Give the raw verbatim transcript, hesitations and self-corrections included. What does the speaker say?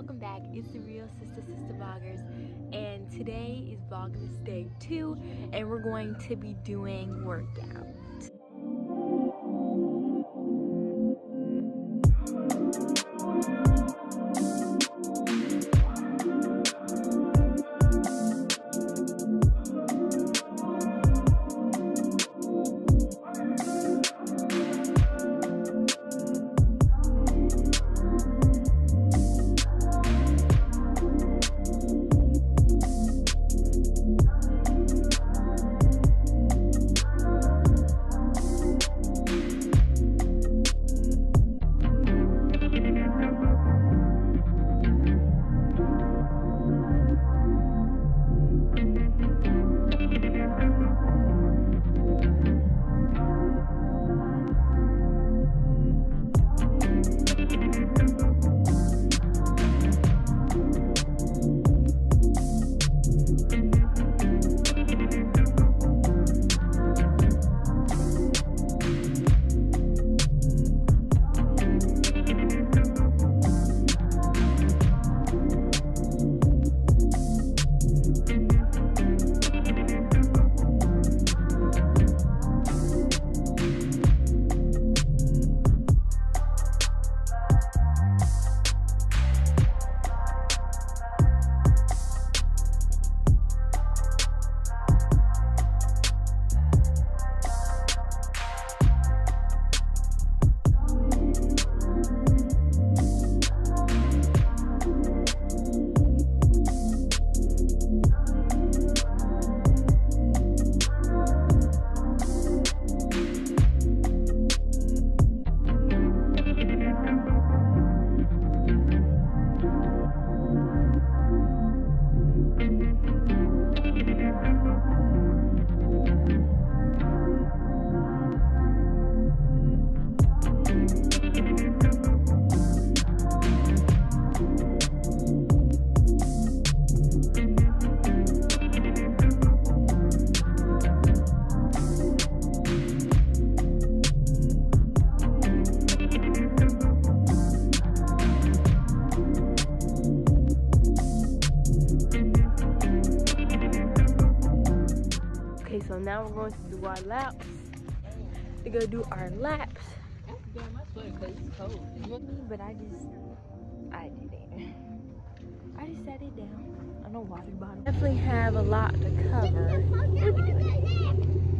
welcome back. It's the Real Sister Sister Vloggers, and today is Vlogmas Day two, and we're going to be doing workout. So now we're going to do our laps. We're gonna do our laps. But I just, I didn't. I just sat it down on a water bottle. Definitely have a lot to cover. What are we doing?